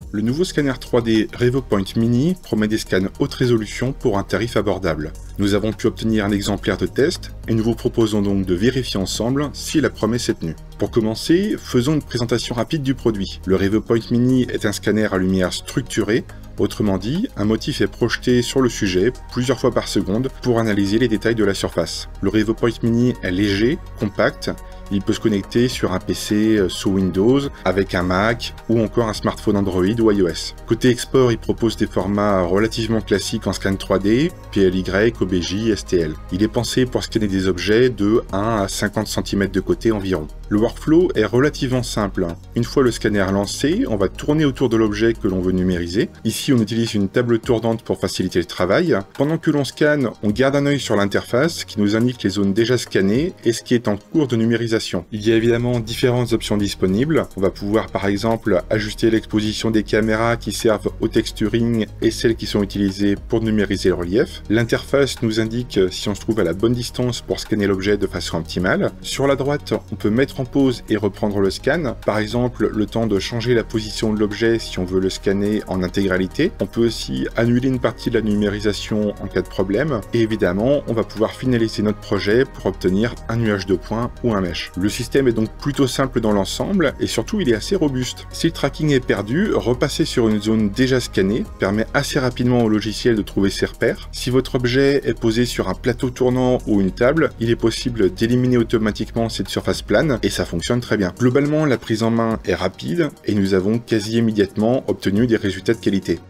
Le nouveau scanner 3D Revopoint MINI promet des scans haute résolution pour un tarif abordable. Nous avons pu obtenir un exemplaire de test et nous vous proposons donc de vérifier ensemble si la promesse est tenue. Pour commencer, faisons une présentation rapide du produit. Le Revopoint MINI est un scanner à lumière structurée. Autrement dit, un motif est projeté sur le sujet plusieurs fois par seconde pour analyser les détails de la surface. Le Revopoint MINI est léger, compact. Il peut se connecter sur un PC sous Windows, avec un Mac ou encore un smartphone Android ou iOS. Côté export, il propose des formats relativement classiques en scan 3D, PLY, OBJ, STL. Il est pensé pour scanner des objets de 1 à 50 cm de côté environ. Le workflow est relativement simple. Une fois le scanner lancé, on va tourner autour de l'objet que l'on veut numériser. Ici, on utilise une table tournante pour faciliter le travail. Pendant que l'on scanne, on garde un œil sur l'interface qui nous indique les zones déjà scannées et ce qui est en cours de numérisation. Il y a évidemment différentes options disponibles. On va pouvoir par exemple ajuster l'exposition des caméras qui servent au texturing et celles qui sont utilisées pour numériser le relief. L'interface nous indique si on se trouve à la bonne distance pour scanner l'objet de façon optimale. Sur la droite, on peut mettre en pause et reprendre le scan. Par exemple, le temps de changer la position de l'objet si on veut le scanner en intégralité. On peut aussi annuler une partie de la numérisation en cas de problème. Et évidemment, on va pouvoir finaliser notre projet pour obtenir un nuage de points ou un mesh. Le système est donc plutôt simple dans l'ensemble et surtout il est assez robuste. Si le tracking est perdu, repasser sur une zone déjà scannée permet assez rapidement au logiciel de trouver ses repères. Si votre objet est posé sur un plateau tournant ou une table, il est possible d'éliminer automatiquement cette surface plane et ça fonctionne très bien. Globalement, la prise en main est rapide et nous avons quasi immédiatement obtenu des résultats de qualité.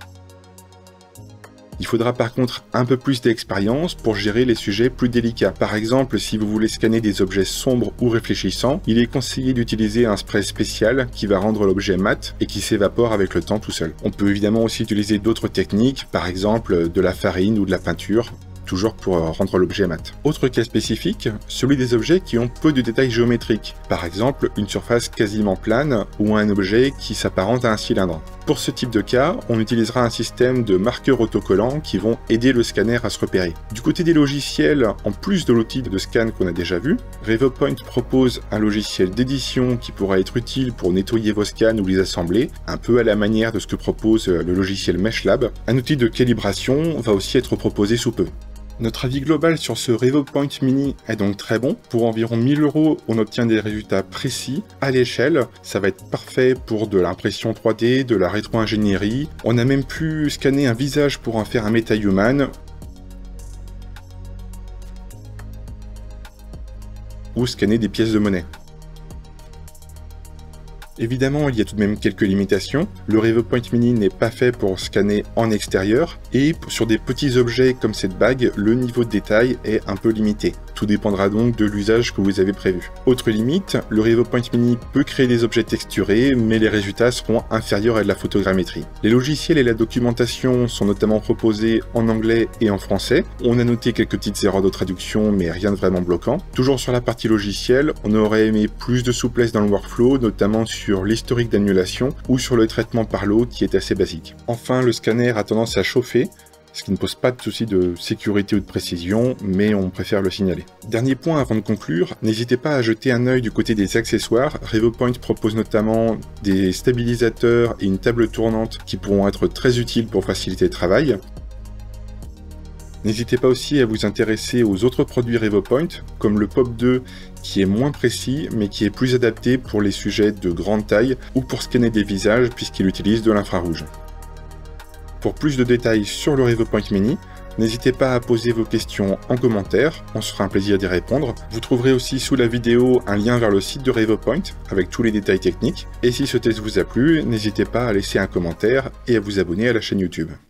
Il faudra par contre un peu plus d'expérience pour gérer les sujets plus délicats. Par exemple, si vous voulez scanner des objets sombres ou réfléchissants, il est conseillé d'utiliser un spray spécial qui va rendre l'objet mat et qui s'évapore avec le temps tout seul. On peut évidemment aussi utiliser d'autres techniques, par exemple de la farine ou de la peinture, toujours pour rendre l'objet mat. Autre cas spécifique, celui des objets qui ont peu de détails géométriques, par exemple une surface quasiment plane ou un objet qui s'apparente à un cylindre. Pour ce type de cas, on utilisera un système de marqueurs autocollants qui vont aider le scanner à se repérer. Du côté des logiciels, en plus de l'outil de scan qu'on a déjà vu, Revopoint propose un logiciel d'édition qui pourra être utile pour nettoyer vos scans ou les assembler, un peu à la manière de ce que propose le logiciel MeshLab. Un outil de calibration va aussi être proposé sous peu. Notre avis global sur ce Revopoint MINI est donc très bon. Pour environ 1000 €, on obtient des résultats précis, à l'échelle. Ça va être parfait pour de l'impression 3D, de la rétro-ingénierie. On a même pu scanner un visage pour en faire un méta-human. Ou scanner des pièces de monnaie. Évidemment, il y a tout de même quelques limitations. Le Revopoint MINI n'est pas fait pour scanner en extérieur et sur des petits objets comme cette bague, le niveau de détail est un peu limité. Tout dépendra donc de l'usage que vous avez prévu. Autre limite, le Revopoint MINI peut créer des objets texturés, mais les résultats seront inférieurs à de la photogrammétrie. Les logiciels et la documentation sont notamment proposés en anglais et en français. On a noté quelques petites erreurs de traduction, mais rien de vraiment bloquant. Toujours sur la partie logicielle, on aurait aimé plus de souplesse dans le workflow, notamment sur l'historique d'annulation ou sur le traitement par l'eau qui est assez basique. Enfin, le scanner a tendance à chauffer, ce qui ne pose pas de souci de sécurité ou de précision, mais on préfère le signaler. Dernier point avant de conclure, n'hésitez pas à jeter un œil du côté des accessoires. Revopoint propose notamment des stabilisateurs et une table tournante qui pourront être très utiles pour faciliter le travail. N'hésitez pas aussi à vous intéresser aux autres produits Revopoint, comme le Pop 2 qui est moins précis mais qui est plus adapté pour les sujets de grande taille ou pour scanner des visages puisqu'il utilise de l'infrarouge. Pour plus de détails sur le Revopoint MINI, n'hésitez pas à poser vos questions en commentaire, on se fera un plaisir d'y répondre. Vous trouverez aussi sous la vidéo un lien vers le site de Revopoint avec tous les détails techniques. Et si ce test vous a plu, n'hésitez pas à laisser un commentaire et à vous abonner à la chaîne YouTube.